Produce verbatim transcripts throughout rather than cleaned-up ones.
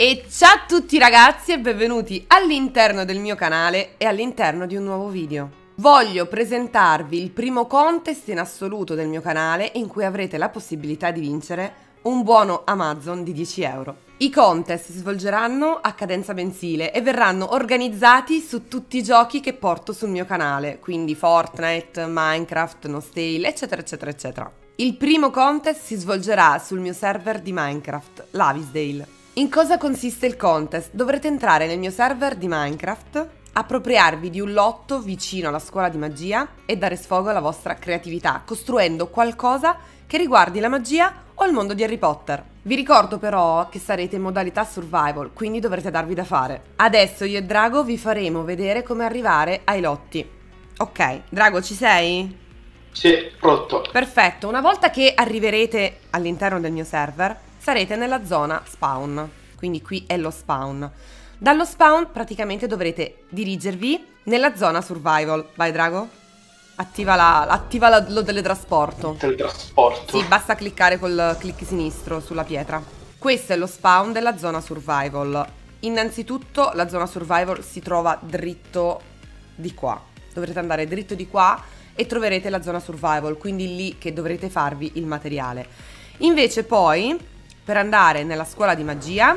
E ciao a tutti ragazzi e benvenuti all'interno del mio canale e all'interno di un nuovo video. Voglio presentarvi il primo contest in assoluto del mio canale in cui avrete la possibilità di vincere un buono Amazon di dieci euro. I contest si svolgeranno a cadenza mensile e verranno organizzati su tutti i giochi che porto sul mio canale, quindi Fortnite, Minecraft, Nostale, eccetera eccetera eccetera. Il primo contest si svolgerà sul mio server di Minecraft, Lavisdale. In cosa consiste il contest? Dovrete entrare nel mio server di Minecraft, appropriarvi di un lotto vicino alla scuola di magia e dare sfogo alla vostra creatività, costruendo qualcosa che riguardi la magia o il mondo di Harry Potter. Vi ricordo però che sarete in modalità survival, quindi dovrete darvi da fare. Adesso io e Drago vi faremo vedere come arrivare ai lotti. Ok, Drago, ci sei? Sì, pronto. Perfetto, una volta che arriverete all'interno del mio server, sarete nella zona spawn, quindi qui è lo spawn. Dallo spawn praticamente dovrete dirigervi nella zona survival. Vai Drago, attiva, la, attiva la, lo teletrasporto. Teletrasporto. Sì, basta cliccare col clic sinistro sulla pietra. Questo è lo spawn della zona survival. Innanzitutto la zona survival si trova dritto di qua. Dovrete andare dritto di qua e troverete la zona survival, quindi lì che dovrete farvi il materiale. Invece poi, per andare nella scuola di magia,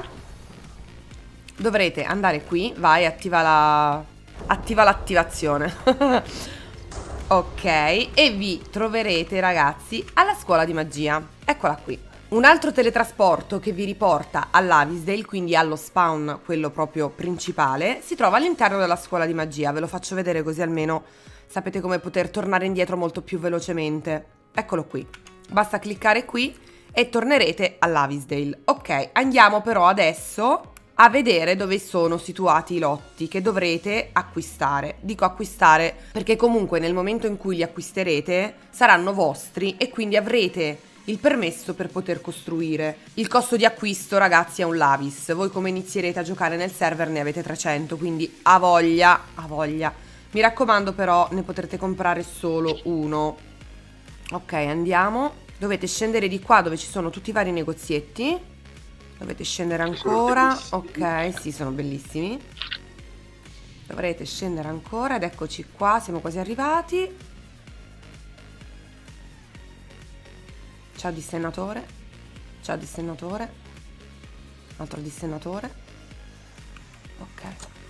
dovrete andare qui. Vai, attiva la... attiva l'attivazione. Ok, e vi troverete ragazzi alla scuola di magia. Eccola qui. Un altro teletrasporto che vi riporta all'Avisdale, quindi allo spawn, quello proprio principale, si trova all'interno della scuola di magia. Ve lo faccio vedere così almeno sapete come poter tornare indietro molto più velocemente. Eccolo qui. Basta cliccare qui e tornerete all'Avisdale. Ok, andiamo però adesso a vedere dove sono situati i lotti che dovrete acquistare. Dico acquistare perché comunque nel momento in cui li acquisterete saranno vostri e quindi avrete il permesso per poter costruire. Il costo di acquisto ragazzi è un lavis. Voi come inizierete a giocare nel server ne avete trecento, quindi a voglia, a voglia. Mi raccomando però ne potrete comprare solo uno. Ok, andiamo. Dovete scendere di qua dove ci sono tutti i vari negozietti. Dovete scendere ancora. Ok, sì, sono bellissimi. Dovrete scendere ancora ed eccoci qua, siamo quasi arrivati. Ciao dissennatore. Ciao dissennatore. Altro dissennatore. Ok.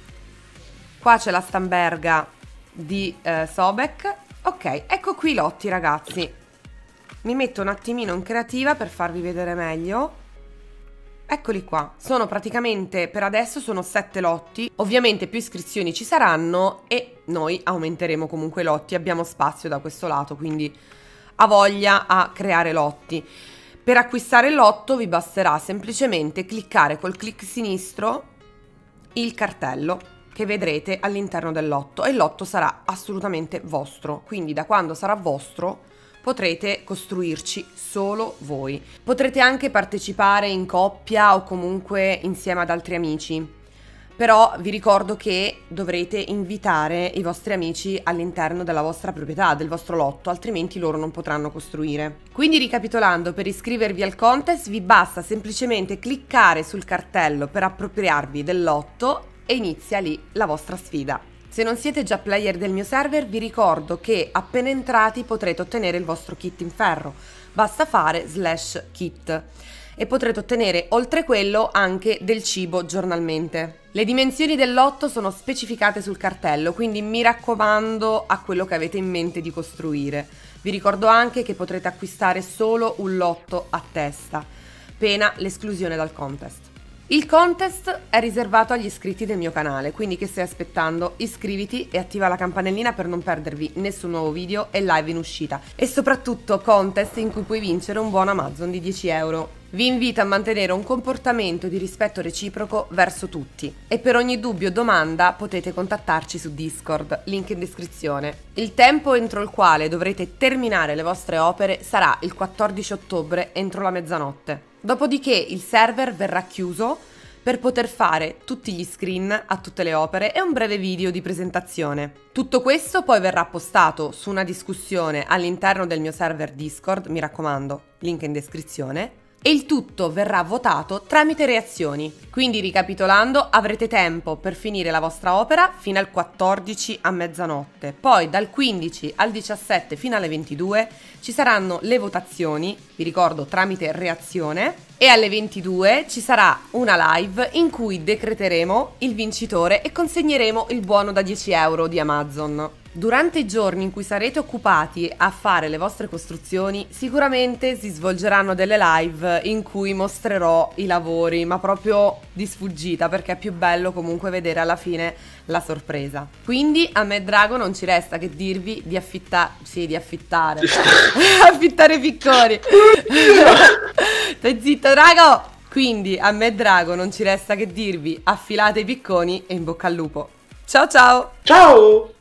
Qua c'è la stamberga di eh, Sobek. Ok, ecco qui i lotti ragazzi. Mi metto un attimino in creativa per farvi vedere meglio. Eccoli qua. Sono praticamente, per adesso sono sette lotti. Ovviamente più iscrizioni ci saranno e noi aumenteremo comunque i lotti. Abbiamo spazio da questo lato, quindi ha voglia a creare lotti. Per acquistare il lotto vi basterà semplicemente cliccare col clic sinistro il cartello che vedrete all'interno del lotto e il lotto sarà assolutamente vostro. Quindi da quando sarà vostro potrete costruirci solo voi. Potrete anche partecipare in coppia o comunque insieme ad altri amici. Però vi ricordo che dovrete invitare i vostri amici all'interno della vostra proprietà, del vostro lotto, altrimenti loro non potranno costruire. Quindi ricapitolando, per iscrivervi al contest vi basta semplicemente cliccare sul cartello per appropriarvi del lotto e inizia lì la vostra sfida. Se non siete già player del mio server vi ricordo che appena entrati potrete ottenere il vostro kit in ferro. Basta fare slash kit e potrete ottenere oltre quello anche del cibo giornalmente. Le dimensioni del lotto sono specificate sul cartello, quindi mi raccomando a quello che avete in mente di costruire. Vi ricordo anche che potrete acquistare solo un lotto a testa, pena l'esclusione dal contest. Il contest è riservato agli iscritti del mio canale, quindi che stai aspettando? Iscriviti e attiva la campanellina per non perdervi nessun nuovo video e live in uscita. E soprattutto contest in cui puoi vincere un buono Amazon di dieci euro. Vi invito a mantenere un comportamento di rispetto reciproco verso tutti. E per ogni dubbio o domanda potete contattarci su Discord, link in descrizione. Il tempo entro il quale dovrete terminare le vostre opere sarà il quattordici ottobre entro la mezzanotte. Dopodiché il server verrà chiuso per poter fare tutti gli screen a tutte le opere e un breve video di presentazione. Tutto questo poi verrà postato su una discussione all'interno del mio server Discord, mi raccomando, link in descrizione, e il tutto verrà votato tramite reazioni. Quindi, ricapitolando, avrete tempo per finire la vostra opera fino al quattordici a mezzanotte, poi dal quindici al diciassette fino alle ventidue ci saranno le votazioni, vi ricordo tramite reazione, e alle ventidue ci sarà una live in cui decreteremo il vincitore e consegneremo il buono da dieci euro di Amazon. Durante i giorni in cui sarete occupati a fare le vostre costruzioni, sicuramente si svolgeranno delle live in cui mostrerò i lavori, ma proprio di sfuggita, perché è più bello comunque vedere alla fine la sorpresa. Quindi a me, Drago, non ci resta che dirvi di affittare, sì, di affittare, affittare picconi. Stai zitto, Drago! Quindi a me, Drago, non ci resta che dirvi affilate i picconi e in bocca al lupo. Ciao ciao! Ciao!